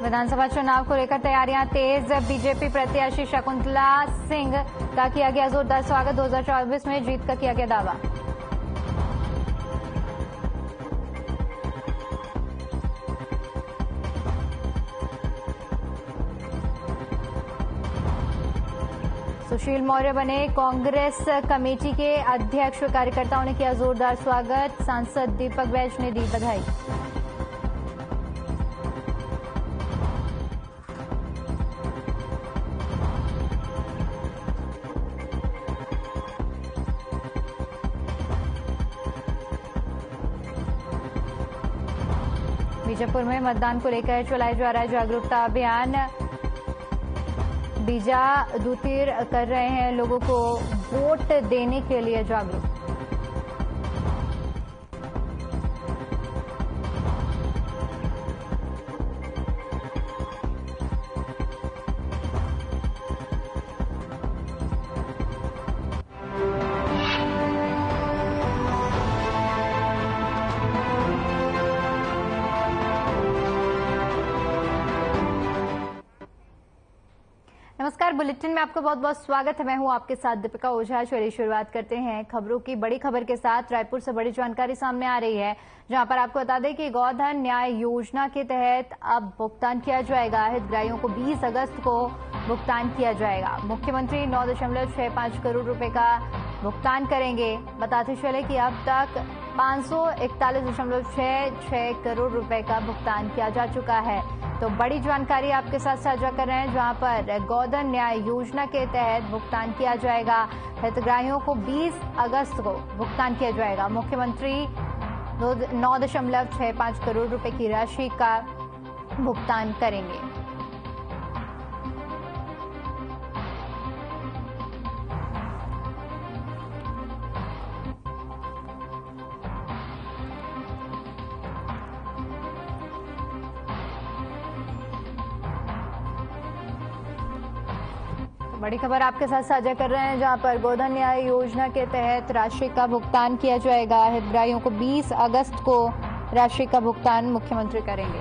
विधानसभा चुनाव को लेकर तैयारियां तेज। बीजेपी प्रत्याशी शकुंतला सिंह का किया गया जोरदार स्वागत। 2024 में जीत का किया गया दावा। सुशील मौर्य बने कांग्रेस कमेटी के अध्यक्ष। कार्यकर्ताओं ने किया जोरदार स्वागत। सांसद दीपक वैज ने दी बधाई। बीजापुर में मतदान को लेकर चलाया जा रहा है जागरूकता अभियान। बीजा दूतीर कर रहे हैं लोगों को वोट देने के लिए जागरूक। नमस्कार, बुलेटिन में आपका बहुत बहुत स्वागत है। मैं हूं आपके साथ दीपिका ओझा। चलिए शुरुआत करते हैं खबरों की। बड़ी खबर के साथ रायपुर से बड़ी जानकारी सामने आ रही है, जहां पर आपको बता दें कि गोधन न्याय योजना के तहत अब भुगतान किया जाएगा। हितग्राहियों को 20 अगस्त को भुगतान किया जाएगा। मुख्यमंत्री 9.65 करोड़ रुपए का भुगतान करेंगे। बताते चले कि अब तक 541.66 करोड़ रुपए का भुगतान किया जा चुका है। तो बड़ी जानकारी आपके साथ साझा कर रहे हैं, जहां पर गोधन न्याय योजना के तहत भुगतान किया जाएगा। हितग्राहियों को 20 अगस्त को भुगतान किया जाएगा। मुख्यमंत्री 9.65 करोड़ रुपए की राशि का भुगतान करेंगे। बड़ी खबर आपके साथ साझा कर रहे हैं, जहां पर गोधन न्याय योजना के तहत राशि का भुगतान किया जाएगा। हितग्राहियों को 20 अगस्त को राशि का भुगतान मुख्यमंत्री करेंगे।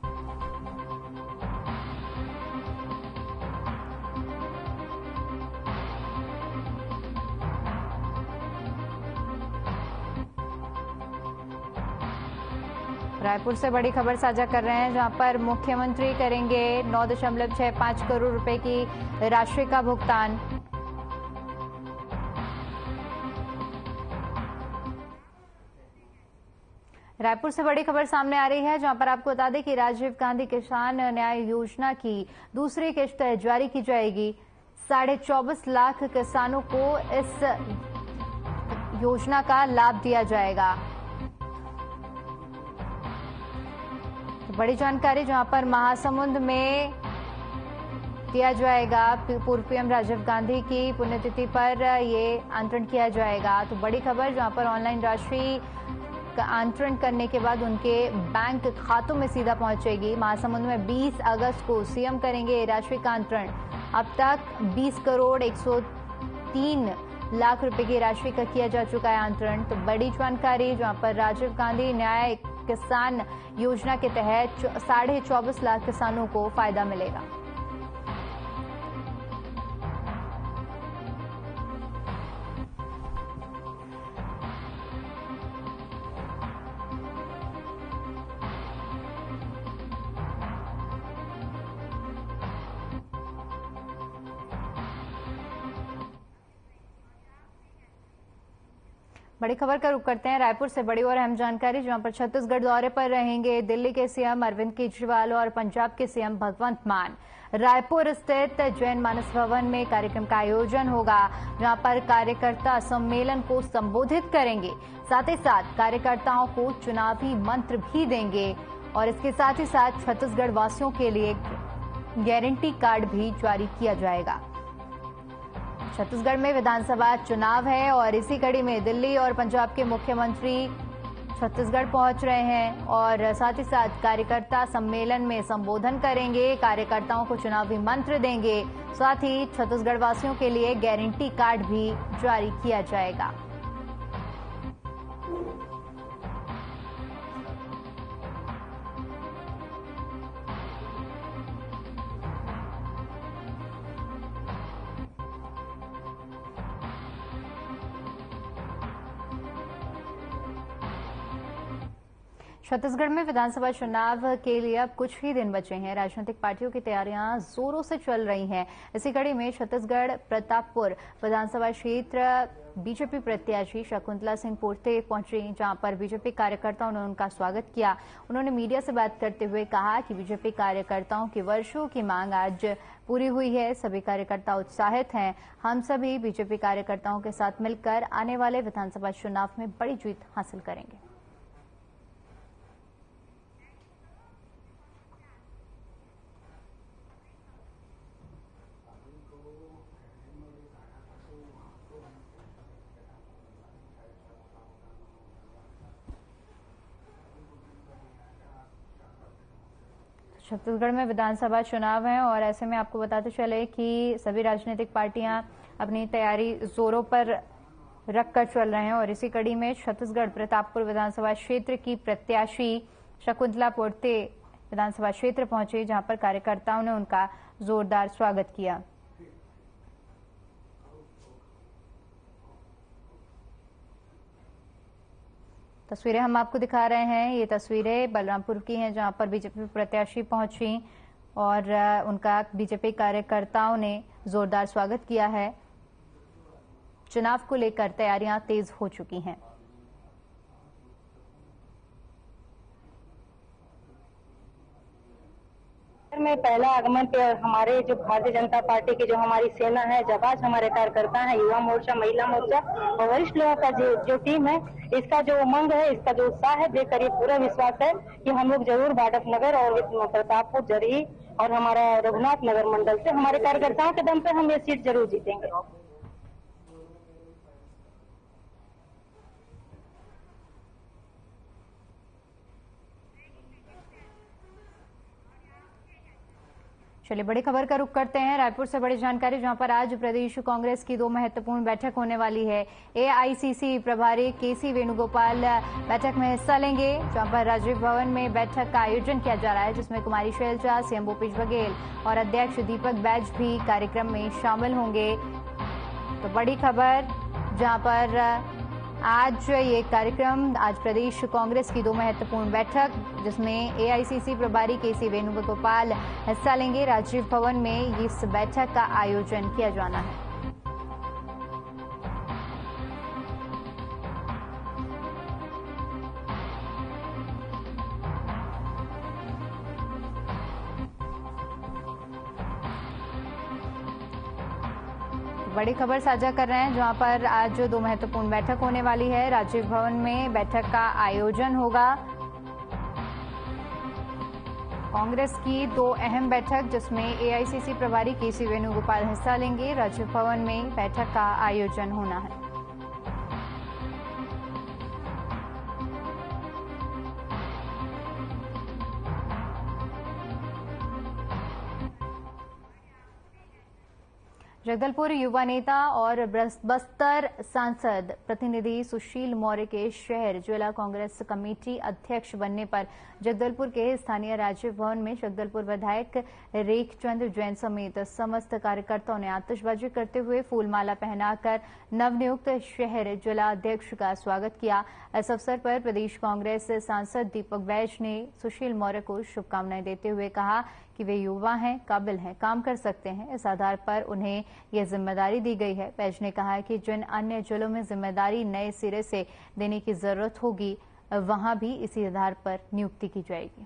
रायपुर से बड़ी खबर साझा कर रहे हैं, जहां पर मुख्यमंत्री करेंगे 9.65 करोड़ रुपए की राशि का भुगतान। रायपुर से बड़ी खबर सामने आ रही है, जहां पर आपको बता दें कि राजीव गांधी किसान न्याय योजना की दूसरी किश्त जारी की जाएगी। 24.5 लाख किसानों को इस योजना का लाभ दिया जाएगा। बड़ी जानकारी, जहां पर महासमुंद में दिया जाएगा। पूर्व पीएम राजीव गांधी की पुण्यतिथि पर ये आंतरण किया जाएगा। तो बड़ी खबर, जहां पर ऑनलाइन राशि का आंतरण करने के बाद उनके बैंक खातों में सीधा पहुंचेगी। महासमुंद में 20 अगस्त को सीएम करेंगे राशि का आंतरण। अब तक 20 करोड़ 103 लाख रुपए की राशि का किया जा चुका है आंतरण। तो बड़ी जानकारी, जहां पर राजीव गांधी न्याय किसान योजना के तहत 24.5 लाख किसानों को फायदा मिलेगा। बड़ी खबर का रुख करते हैं रायपुर से। बड़ी और अहम जानकारी, जहां पर छत्तीसगढ़ दौरे पर रहेंगे दिल्ली के सीएम अरविंद केजरीवाल और पंजाब के सीएम भगवंत मान। रायपुर स्थित जैन मानस भवन में कार्यक्रम का आयोजन होगा, जहां पर कार्यकर्ता सम्मेलन को संबोधित करेंगे। साथ ही साथ कार्यकर्ताओं को चुनावी मंत्र भी देंगे और इसके साथ ही साथ छत्तीसगढ़ वासियों के लिए गारंटी कार्ड भी जारी किया जाएगा। छत्तीसगढ़ में विधानसभा चुनाव है और इसी कड़ी में दिल्ली और पंजाब के मुख्यमंत्री छत्तीसगढ़ पहुंच रहे हैं और साथ ही साथ कार्यकर्ता सम्मेलन में संबोधन करेंगे। कार्यकर्ताओं को चुनावी मंत्र देंगे। साथ ही छत्तीसगढ़ वासियों के लिए गारंटी कार्ड भी जारी किया जाएगा। छत्तीसगढ़ में विधानसभा चुनाव के लिए अब कुछ ही दिन बचे हैं। राजनीतिक पार्टियों की तैयारियां जोरों से चल रही हैं। इसी कड़ी में छत्तीसगढ़ प्रतापपुर विधानसभा क्षेत्र बीजेपी प्रत्याशी शकुंतला सिंह पोर्ते पहुंची, जहां पर बीजेपी कार्यकर्ताओं ने उनका स्वागत किया। उन्होंने मीडिया से बात करते हुए कहा कि बीजेपी कार्यकर्ताओं की वर्षों की मांग आज पूरी हुई है। सभी कार्यकर्ता उत्साहित हैं। हम सभी बीजेपी कार्यकर्ताओं के साथ मिलकर आने वाले विधानसभा चुनाव में बड़ी जीत हासिल करेंगे। छत्तीसगढ़ में विधानसभा चुनाव है और ऐसे में आपको बताते चले कि सभी राजनीतिक पार्टियां अपनी तैयारी जोरों पर रखकर चल रहे हैं और इसी कड़ी में छत्तीसगढ़ प्रतापपुर विधानसभा क्षेत्र की प्रत्याशी शकुंतला पोर्ते विधानसभा क्षेत्र पहुंची, जहां पर कार्यकर्ताओं ने उनका जोरदार स्वागत किया। तस्वीरें हम आपको दिखा रहे हैं। ये तस्वीरें बलरामपुर की हैं, जहां पर बीजेपी प्रत्याशी पहुंची और उनका बीजेपी कार्यकर्ताओं ने जोरदार स्वागत किया है। चुनाव को लेकर तैयारियां तेज हो चुकी हैं। में पहला आगमन पे हमारे जो भारतीय जनता पार्टी की जो हमारी सेना है, जाबाज हमारे कार्यकर्ता हैं, युवा मोर्चा, महिला मोर्चा और वरिष्ठ लोगों का जो टीम है, इसका जो उमंग है, इसका जो उत्साह है, देखकर ये पूरा विश्वास है कि हम लोग जरूर बाडक नगर और प्रतापपुर, जरही और हमारा रघुनाथ नगर मंडल से हमारे कार्यकर्ताओं के दम पे हम ये सीट जरूर जीतेंगे। चलिए बड़ी खबर का रुख करते हैं। रायपुर से बड़ी जानकारी, जहां पर आज प्रदेश कांग्रेस की 2 महत्वपूर्ण बैठक होने वाली है। एआईसीसी प्रभारी केसी वेणुगोपाल बैठक में हिस्सा लेंगे, जहां पर राजीव भवन में बैठक का आयोजन किया जा रहा है, जिसमें कुमारी शैलजा, सीएम भूपेश बघेल और अध्यक्ष दीपक बैज भी कार्यक्रम में शामिल होंगे। तो बड़ी खबर, जहां पर आज ये कार्यक्रम, आज प्रदेश कांग्रेस की 2 महत्वपूर्ण बैठक, जिसमें एआईसीसी प्रभारी केसी वेणुगोपाल हिस्सा लेंगे। राजीव भवन में इस बैठक का आयोजन किया जाना है। बड़ी खबर साझा कर रहे हैं, जहां पर आज 2 महत्वपूर्ण बैठक होने वाली है। राजीव भवन में बैठक का आयोजन होगा। कांग्रेस की 2 अहम बैठक, जिसमें एआईसीसी प्रभारी केसी वेणुगोपाल हिस्सा लेंगे। राजीव भवन में बैठक का आयोजन होना है। जगदलपुर युवा नेता और बस्तर सांसद प्रतिनिधि सुशील मौर्य के शहर जिला कांग्रेस कमेटी अध्यक्ष बनने पर जगदलपुर के स्थानीय राजीव भवन में जगदलपुर विधायक रेखचंद जैन समेत समस्त कार्यकर्ताओं ने आतिशबाजी करते हुए फूलमाला पहनाकर नवनियुक्त शहर जिला अध्यक्ष का स्वागत किया। इस अवसर पर प्रदेश कांग्रेस सांसद दीपक बैज ने सुशील मौर्य को शुभकामनाएं देते हुए कहा कि वे युवा हैं, काबिल हैं, काम कर सकते हैं। इस आधार पर उन्हें यह जिम्मेदारी दी गई है। बैज ने कहा कि जिन अन्य जिलों में जिम्मेदारी नए सिरे से देने की जरूरत होगी, वहां भी इसी आधार पर नियुक्ति की जाएगी।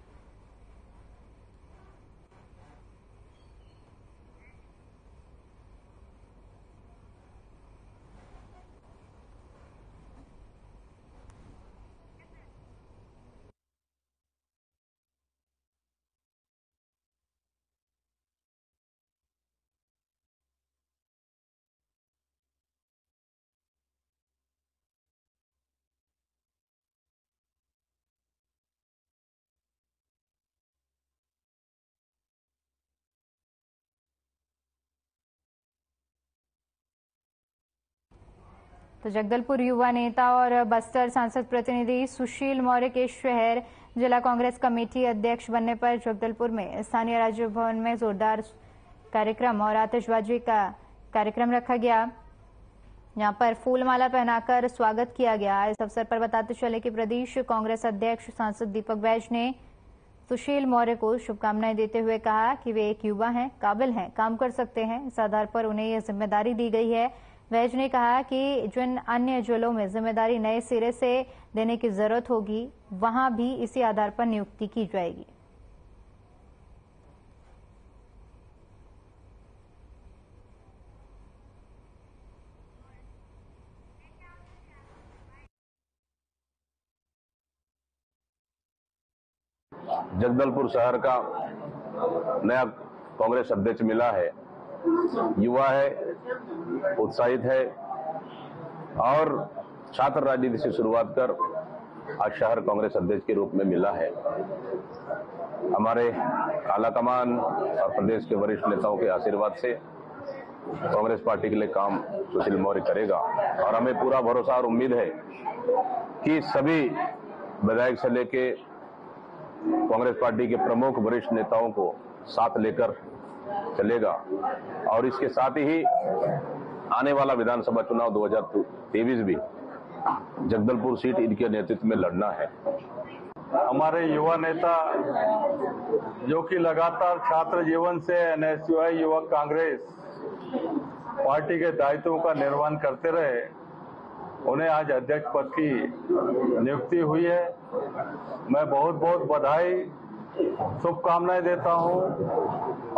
तो जगदलपुर युवा नेता और बस्तर सांसद प्रतिनिधि सुशील मौर्य के शहर जिला कांग्रेस कमेटी अध्यक्ष बनने पर जगदलपुर में स्थानीय राजीव भवन में जोरदार कार्यक्रम और आतिशबाजी का कार्यक्रम रखा गया। यहाँ पर फूलमाला पहनाकर स्वागत किया गया। इस अवसर पर बताते चले कि प्रदेश कांग्रेस अध्यक्ष सांसद दीपक बैज ने सुशील मौर्य को शुभकामनाएं देते हुए कहा कि वे एक युवा हैं, काबिल हैं, काम कर सकते हैं। इस आधार पर उन्हें यह जिम्मेदारी दी गई है। बैज ने कहा कि जिन अन्य जिलों में जिम्मेदारी नए सिरे से देने की जरूरत होगी, वहां भी इसी आधार पर नियुक्ति की जाएगी। जगदलपुर शहर का नया कांग्रेस अध्यक्ष मिला है। युवा है, उत्साहित है और छात्र राजनीति से शुरुआत कर आज शहर कांग्रेस अध्यक्ष के रूप में मिला है। हमारे आलाकमान और प्रदेश के वरिष्ठ नेताओं के आशीर्वाद से कांग्रेस पार्टी के लिए काम सुशील मौर्य करेगा और हमें पूरा भरोसा और उम्मीद है कि सभी विधायक से लेके कांग्रेस पार्टी के प्रमुख वरिष्ठ नेताओं को साथ लेकर चलेगा और इसके साथ ही आने वाला विधानसभा चुनाव 2023 भी जगदलपुर सीट इनके नेतृत्व में लड़ना है। हमारे युवा नेता जो कि लगातार छात्र जीवन से एनएसयूआई युवक कांग्रेस पार्टी के दायित्वों का निर्वहन करते रहे, उन्हें आज अध्यक्ष पद की नियुक्ति हुई है। मैं बहुत बहुत बधाई, शुभकामनाएं देता हूं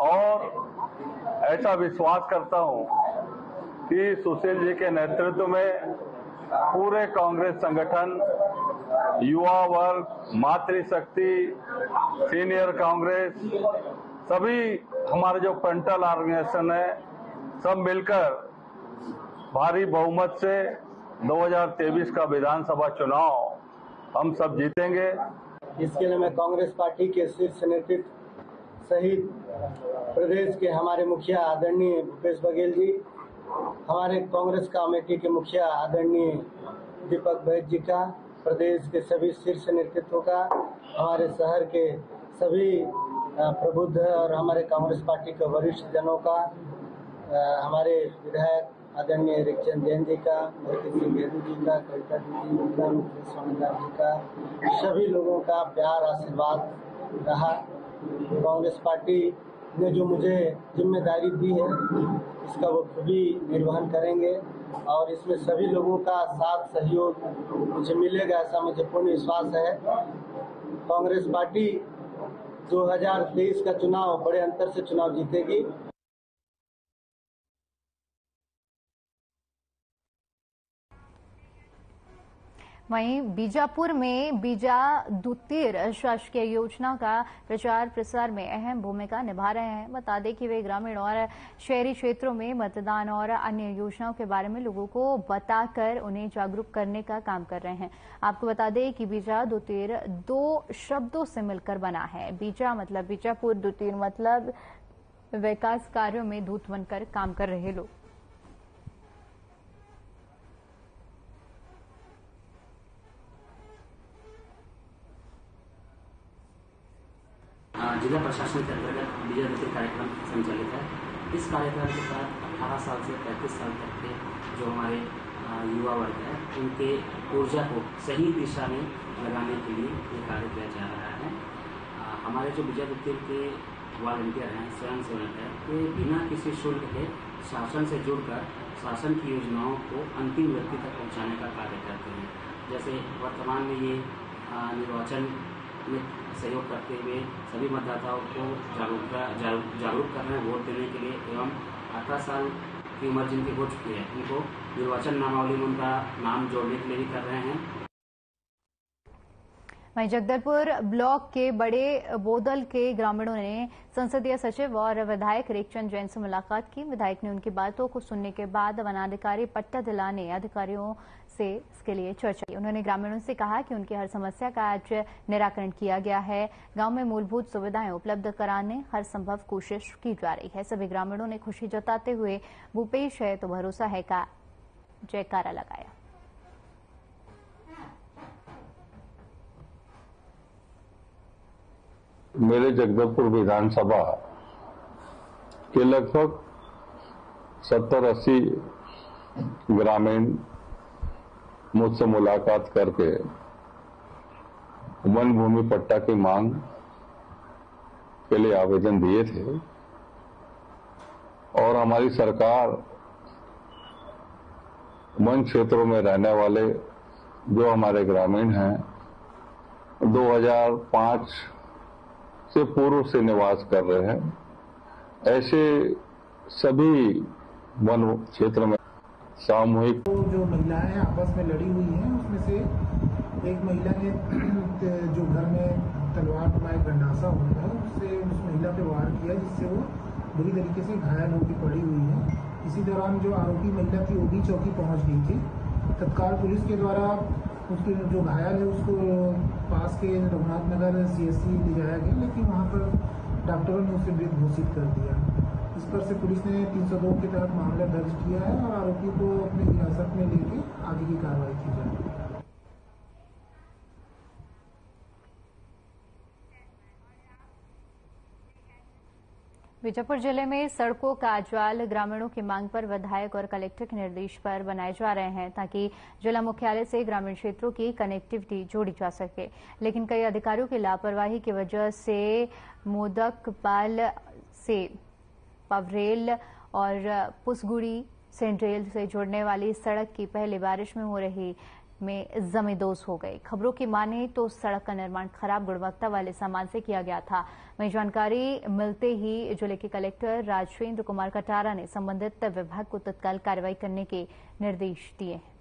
और ऐसा विश्वास करता हूं कि सुशील जी के नेतृत्व में पूरे कांग्रेस संगठन, युवा वर्ग, मातृशक्ति, सीनियर कांग्रेस, सभी हमारे जो फ्रंटल ऑर्गेनाइजेशन है, सब मिलकर भारी बहुमत से 2023 का विधानसभा चुनाव हम सब जीतेंगे। इसके लिए मैं कांग्रेस पार्टी के शीर्ष नेतृत्व सहित प्रदेश के हमारे मुखिया आदरणीय भूपेश बघेल जी, हमारे कांग्रेस कमेटी के मुखिया आदरणीय दीपक बैज जी का, प्रदेश के सभी शीर्ष नेतृत्व का, हमारे शहर के सभी प्रबुद्ध और हमारे कांग्रेस पार्टी के वरिष्ठ जनों का, हमारे विधायक आदरणीय रिक्चंद जैन जी का, मोहित सिंह घेरू जी का, कविता दीदी का, स्वामीदास जी का, सभी लोगों का प्यार आशीर्वाद रहा। कांग्रेस पार्टी ने जो मुझे जिम्मेदारी दी है, इसका वो भी निर्वहन करेंगे और इसमें सभी लोगों का साथ सहयोग मुझे मिलेगा, ऐसा मुझे पूर्ण विश्वास है। कांग्रेस पार्टी 2023 का चुनाव बड़े अंतर से चुनाव जीतेगी। वहीं बीजापुर में बीजा दूतीर शासकीय योजना का प्रचार प्रसार में अहम भूमिका निभा रहे हैं। बता दें कि वे ग्रामीण और शहरी क्षेत्रों में मतदान और अन्य योजनाओं के बारे में लोगों को बताकर उन्हें जागरूक करने का काम कर रहे हैं। आपको बता दें कि बीजा दूतीर दो शब्दों से मिलकर बना है। बीजा मतलब बीजापुर, दूतीर मतलब विकास कार्यों में दूत बनकर काम कर रहे लोग। जिला प्रशासन के अंतर्गत बीजा दूतीर कार्यक्रम संचालित है। इस कार्यक्रम के तहत 18 साल से 35 साल तक के जो हमारे युवा वर्ग है, उनके ऊर्जा को सही दिशा में लगाने के लिए ये कार्य किया जा रहा है। हमारे जो बीजा दूतीर के वॉलंटियर हैं, स्वयंसेवक हैं, वे बिना किसी शुल्क के शासन से जुड़कर शासन की योजनाओं को अंतिम व्यक्ति तक पहुँचाने का कार्य करते हैं। जैसे वर्तमान में ये निर्वाचन में सहयोग करते हुए सभी मतदाताओं को जागरूक कर रहे हैं वोट देने के लिए, एवं 18 साल की उम्र जिनकी हो चुकी है उनको निर्वाचन नामावली में उनका नाम जोड़ने के लिए भी कर रहे हैं। वहीं जगदलपुर ब्लॉक के बड़े बोदल के ग्रामीणों ने संसदीय सचिव और विधायक रेखचंद जैन से मुलाकात की। विधायक ने उनकी बातों को सुनने के बाद वनाधिकारी पट्टा दिलाने अधिकारियों से इसके लिए चर्चा की। उन्होंने ग्रामीणों से कहा कि उनकी हर समस्या का आज निराकरण किया गया है। गांव में मूलभूत सुविधाएं उपलब्ध कराने हर संभव कोशिश की जा रही है। सभी ग्रामीणों ने खुशी जताते हुए भूपेश है तो भरोसा है का जयकारा लगाया। मेरे जगदलपुर विधानसभा के लगभग 70-80 ग्रामीण मुझसे मुलाकात करके वन भूमि पट्टा की मांग के लिए आवेदन दिए थे और हमारी सरकार वन क्षेत्रों में रहने वाले जो हमारे ग्रामीण हैं 2005 से पूर्व से निवास कर रहे हैं ऐसे सभी वन क्षेत्र में सामूहिक जो महिलाएं आपस में लड़ी हुई हैं उसमें से एक महिला ने जो घर में तलवार नुमा एक गंडासा होता है उससे उस महिला पे वार किया जिससे वो बुरी तरीके से घायल होकर पड़ी हुई है। इसी दौरान जो आरोपी महिला थी वो भी चौकी पहुंच गई थी। तत्काल पुलिस के द्वारा उसके जो घायल है उसको पास के रघुनाथ नगर CSC ले जाया गया, लेकिन वहाँ पर डॉक्टरों ने उसे मृत घोषित कर दिया। इस पर से पुलिस ने 302 के तहत मामला दर्ज किया है और आरोपी को अपनी हिरासत में लेके आगे की कार्रवाई की जाएगी। बीजापुर जिले में सड़कों का जाल ग्रामीणों की मांग पर विधायक और कलेक्टर के निर्देश पर बनाए जा रहे हैं ताकि जिला मुख्यालय से ग्रामीण क्षेत्रों की कनेक्टिविटी जोड़ी जा सके, लेकिन कई अधिकारियों की लापरवाही की वजह से मोदकपाल से पवरेल और पुसगुड़ी सेंट्रेल से जुड़ने वाली सड़क की पहली बारिश में हो रही में जमींदोज हो गई। खबरों की माने तो सड़क का निर्माण खराब गुणवत्ता वाले सामान से किया गया था। वहीं जानकारी मिलते ही जिले के कलेक्टर राजेंद्र कुमार कटारा ने संबंधित विभाग को तत्काल कार्रवाई करने के निर्देश दिए हैं।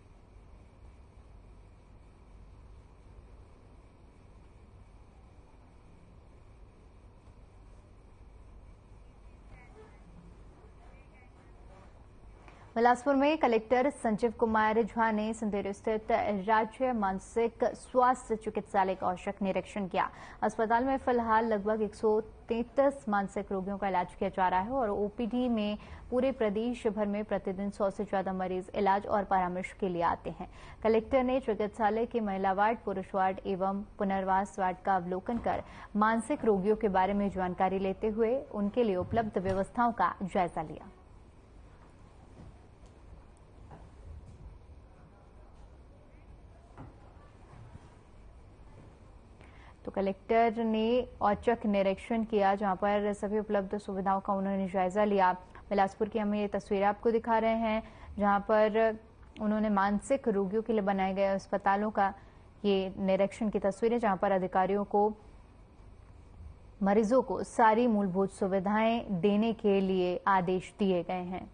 बिलासपुर में कलेक्टर संजीव कुमार झा ने सिंदेरी स्थित राज्य मानसिक स्वास्थ्य चिकित्सालय का औचक निरीक्षण किया। अस्पताल में फिलहाल लगभग 133 मानसिक रोगियों का इलाज किया जा रहा है और ओपीडी में पूरे प्रदेश भर में प्रतिदिन 100 से ज्यादा मरीज इलाज और परामर्श के लिए आते हैं। कलेक्टर ने चिकित्सालय के महिला वार्ड, पुरुष वार्ड एवं पुनर्वास वार्ड का अवलोकन कर मानसिक रोगियों के बारे में जानकारी लेते हुए उनके लिए उपलब्ध व्यवस्थाओं का जायजा लिया। तो कलेक्टर ने औचक निरीक्षण किया जहां पर सभी उपलब्ध सुविधाओं का उन्होंने जायजा लिया। बिलासपुर की हम ये तस्वीरें आपको दिखा रहे हैं जहां पर उन्होंने मानसिक रोगियों के लिए बनाए गए अस्पतालों का ये निरीक्षण की तस्वीरें, जहां पर अधिकारियों को मरीजों को सारी मूलभूत सुविधाएं देने के लिए आदेश दिए गए हैं।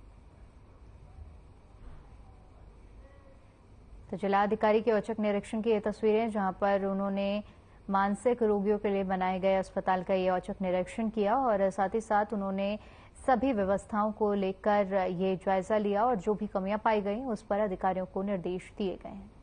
तो जिलाधिकारी के औचक निरीक्षण की ये तस्वीरें जहां पर उन्होंने मानसिक रोगियों के लिए बनाए गए अस्पताल का ये औचक निरीक्षण किया और साथ ही साथ उन्होंने सभी व्यवस्थाओं को लेकर ये जायजा लिया और जो भी कमियां पाई गई उस पर अधिकारियों को निर्देश दिए गए हैं।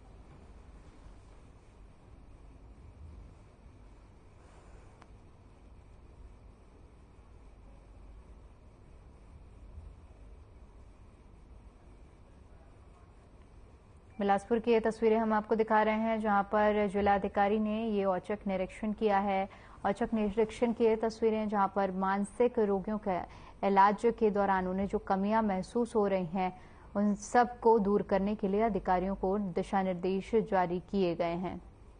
बिलासपुर की ये तस्वीरें हम आपको दिखा रहे हैं जहां पर जिलाधिकारी ने ये औचक निरीक्षण किया है। औचक निरीक्षण की ये तस्वीरें जहां पर मानसिक रोगियों के इलाज के दौरान उन्हें जो कमियां महसूस हो रही हैं उन सब को दूर करने के लिए अधिकारियों को दिशा निर्देश जारी किए गए हैं।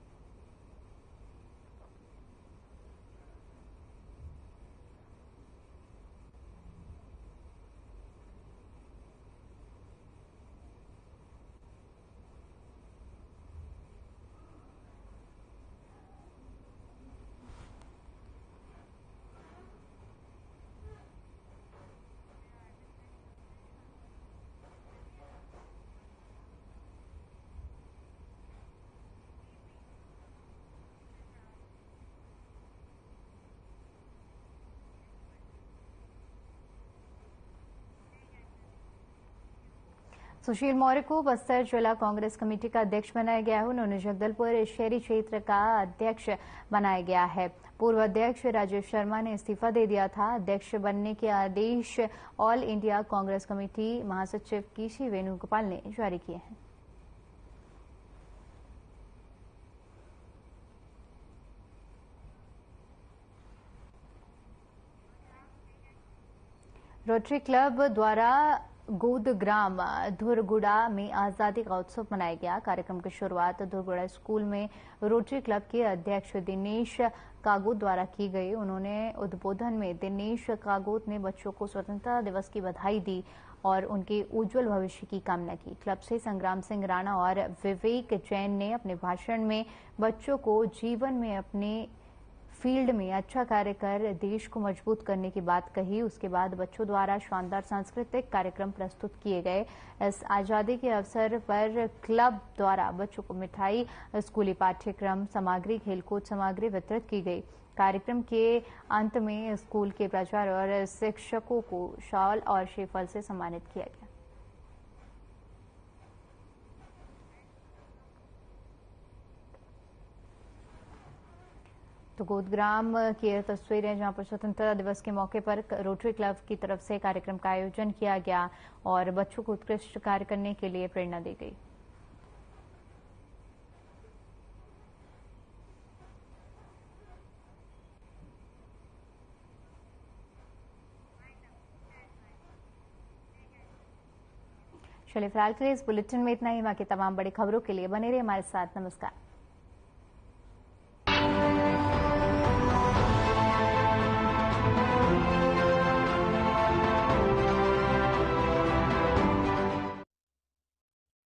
सुशील मौर्य को बस्तर जिला कांग्रेस कमेटी का अध्यक्ष बनाया गया है। उन्होंने जगदलपुर शहरी क्षेत्र का अध्यक्ष बनाया गया है। पूर्व अध्यक्ष राजेश शर्मा ने इस्तीफा दे दिया था। अध्यक्ष बनने के आदेश ऑल इंडिया कांग्रेस कमेटी महासचिव केसी वेणुगोपाल ने जारी किए हैं। रोटरी क्लब द्वारा गोदग्राम धुरगुड़ा में आजादी का उत्सव मनाया गया। कार्यक्रम की शुरुआत धुरगुड़ा स्कूल में रोटरी क्लब के अध्यक्ष दिनेश कागोत द्वारा की गई। उन्होंने उद्बोधन में दिनेश कागोत ने बच्चों को स्वतंत्रता दिवस की बधाई दी और उनके उज्जवल भविष्य की कामना की। क्लब से संग्राम सिंह राणा और विवेक जैन ने अपने भाषण में बच्चों को जीवन में अपने फील्ड में अच्छा कार्य कर देश को मजबूत करने की बात कही। उसके बाद बच्चों द्वारा शानदार सांस्कृतिक कार्यक्रम प्रस्तुत किए गए। इस आजादी के अवसर पर क्लब द्वारा बच्चों को मिठाई, स्कूली पाठ्यक्रम सामग्री, खेलकूद सामग्री वितरित की गई। कार्यक्रम के अंत में स्कूल के प्राचार्य और शिक्षकों को शॉल और श्रीफल से सम्मानित किया गया। तो गोदग्राम की यह तस्वीर है जहां पर स्वतंत्रता दिवस के मौके पर रोटरी क्लब की तरफ से कार्यक्रम का आयोजन किया गया और बच्चों को उत्कृष्ट कार्य करने के लिए प्रेरणा दी गई। चलिए फिलहाल के लिए इस बुलेटिन में इतना ही। बाकी तमाम बड़ी खबरों के लिए बने रहिए हमारे साथ। नमस्कार।